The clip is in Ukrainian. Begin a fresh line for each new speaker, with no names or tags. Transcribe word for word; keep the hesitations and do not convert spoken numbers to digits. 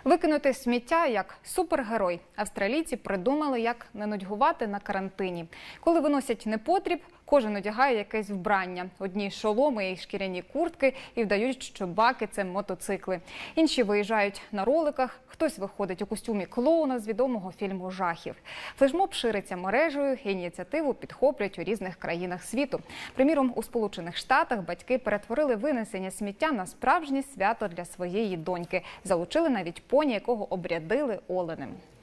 Викинути сміття як супергерой. Австралійці придумали, як не нудьгувати на карантині. Коли виносять непотріб, кожен одягає якесь вбрання. Одні шоломи і шкіряні куртки і вдають, що баки – це мотоцикли. Інші виїжджають на роликах, хтось виходить у костюмі клоуна з відомого фільму жахів. Флешмоб шириться мережею, ініціативу підхоплюють у різних країнах світу. Приміром, у Сполучених Штатах батьки перетворили винесення сміття на справжнє свято для своєї доньки. Залучили навіть поні, якого обрядили оленем.